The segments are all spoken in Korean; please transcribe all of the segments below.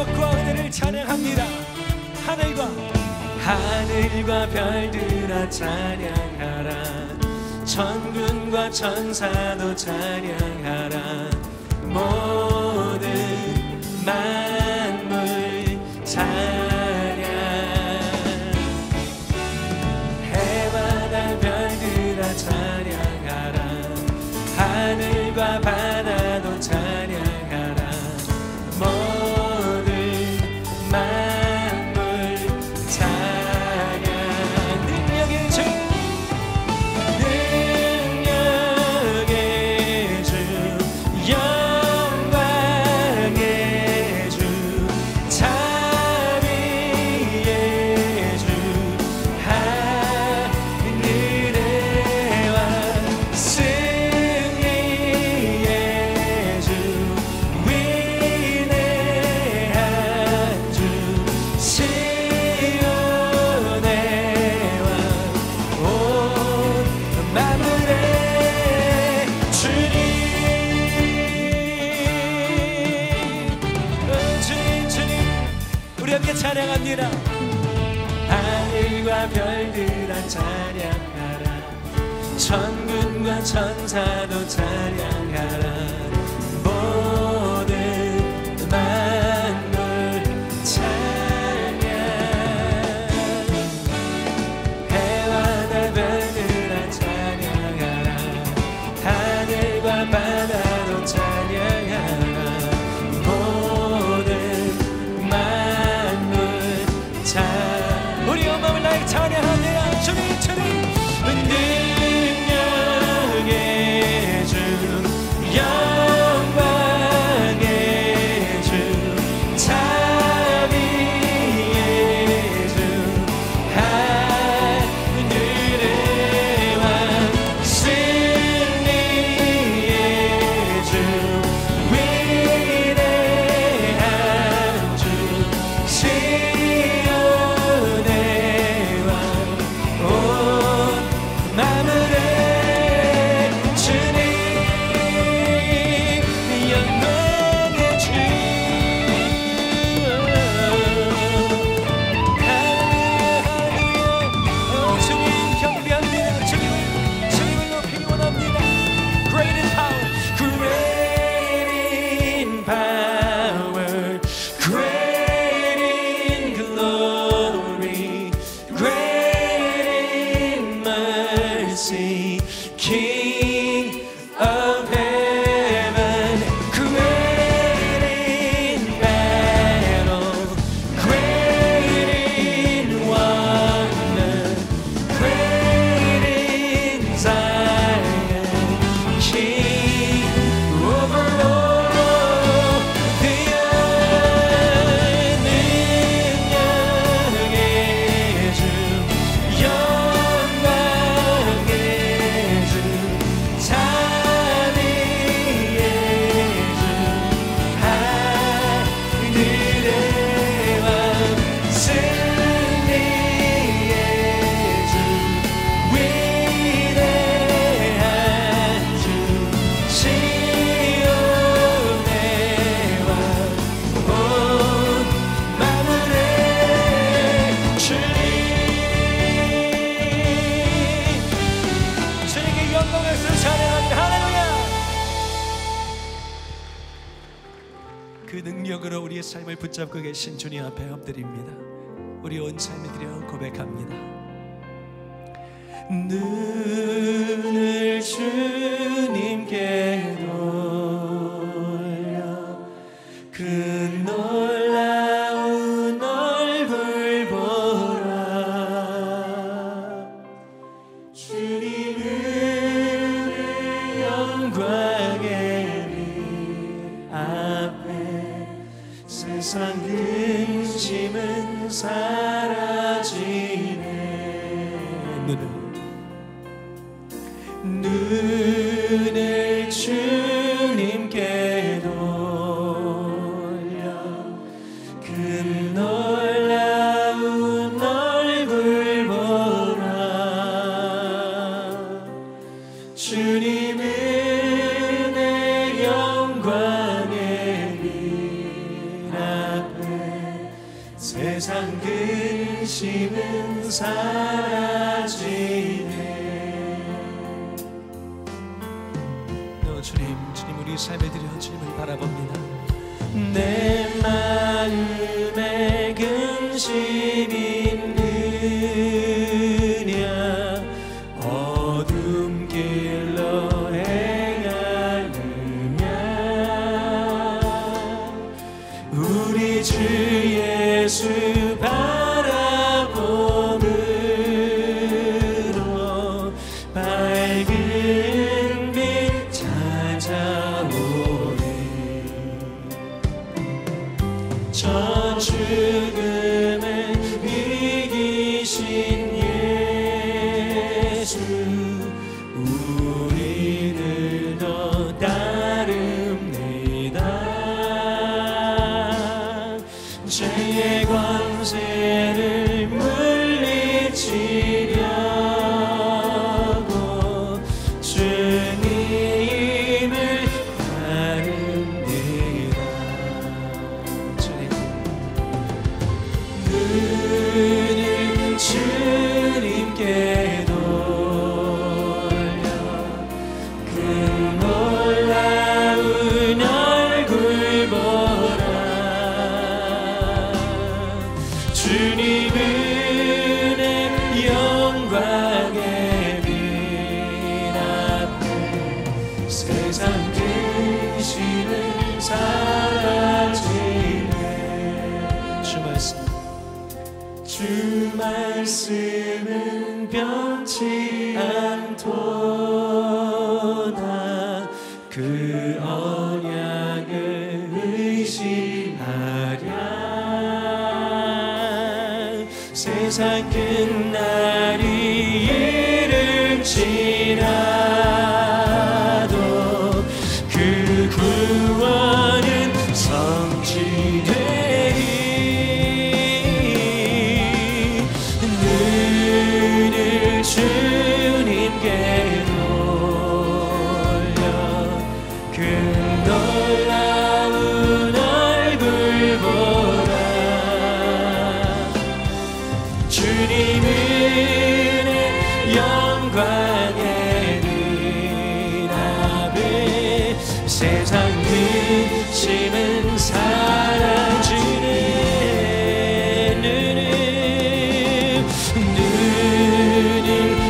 능력과 은혜를 찬양합니다. 하늘과 별들아 찬양하라. 천군과 천사도 찬양하라. 모든 만물 찬양. 해와 달 별들아 찬양하라. 하늘과 바다도 찬양하라. 모든 만물 찬양. 능력의 주 영광의 주 자비의 주 하늘의 왕 승리의 주 위대한 주 시온의 왕 온 만물의 주님. 주님 우리 함께 찬양합니다. 하늘과 별들아 찬양하라. 천군과 천사도 찬양하라. 모든 만물 찬양. 해와 달 별들아 찬양하라. 하늘과 바다도 찬양하라. 모든 만물 찬양. 우리 온 마음을 나의 찬양합니다. 주님 능력의 주 영광의 주 자비의 주 하늘의 왕 승리의 주 위대한 주 시온의 왕 온 만물의 주님. 영광의 주 할렐루야. 주님 경배합니다. 주님을 높이기 원합니다. Great in power, great in power, great in glory, great in mercy, King of heaven, great in battle, great in wonder, great in Zion, King over all the earth. 능력의 주 영광의 주 자비의 주 하늘의 왕 승리의 주 위대한 주 시온의 왕 온 만물의 주님. 주님께 영광을 찬양합니다. 할렐루야. 그 능력으로 우리의 삶을 붙잡고 계신 주님 앞에 엎드립니다. 우리 온 삶을 드려 고백합니다. 눈을 주님께 돌려 그 놀라운 얼굴 보라. 주님은 영광의 빛 앞에 세상 근심은 사라지네. 눈을 주님께 돌려 그 놀라운 얼굴 보라. 주님은 내 영광의 빛 앞에 세상 근심은 사라지네. 주님, 주님 우리 삶에 드려 주님을 바라봅니다. 내 마음에 근심이 있느냐 어둠 길로 행하느냐 우리 주 예수 바라봄으로 밝은 빛 찾아오네. 저 죽음을 이기신 예수 우리들도 따릅니다. 죄의 권세를 물리치려고 주님을 따릅니다. 눈을 주님께 돌려 그 놀라운 얼굴 보라. 주님은 내 영광의 빛 앞에 세상 근심을 사라지네. 주 말씀은 변치 않도다. 그 언약을 의심하랴. 세상 끝날이 이를지라도 그 구원은 성취되리. 눈을 주님께 돌려 그 놀라운 얼굴 보라. 주님은 영광의 빛 앞에 세상 근심은 사라지네. 눈을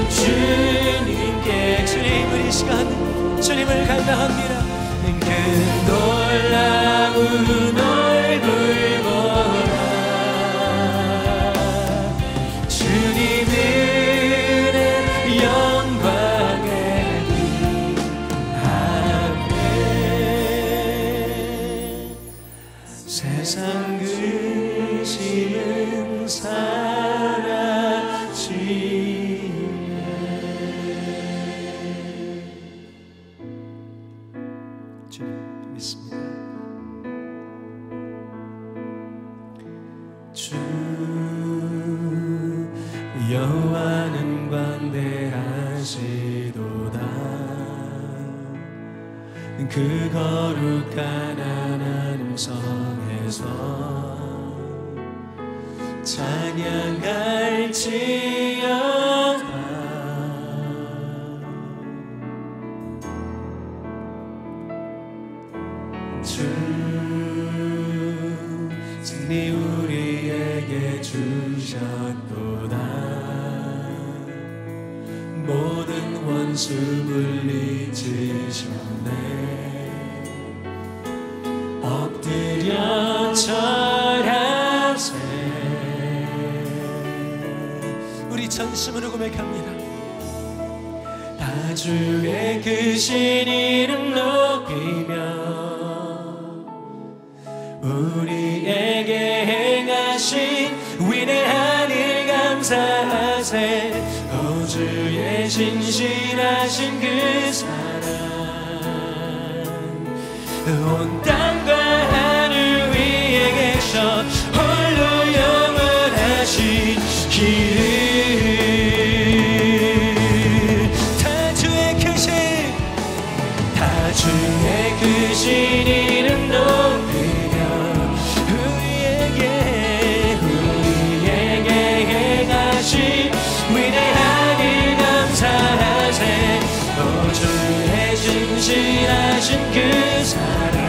주님께 주님 우리 시간 주님을 간다합니다. 그 놀라운 얼굴 보라. 주님은 영광의 빛 앞에 세상 근심은 사라지네. 주님 믿습니다. 주 여호와는 관대하시도다. 그 거룩한 하나님 성에서 찬양할지어다. 주 승리 우리에게 주셨도다. 모든 원수 물리치셨네. 엎드려 절하세. 우리 전심으로 고백합니다. 다 주의 크신 이름 높이며 우리에게 행하신 위대한 일 감사하세. 오 주의 신실하신 그 사랑 온 땅과 하늘 위에 계셔 홀로 영원하신 길. 다 주의 크신 이름 높이며 우리에게 헌신하신 그 사랑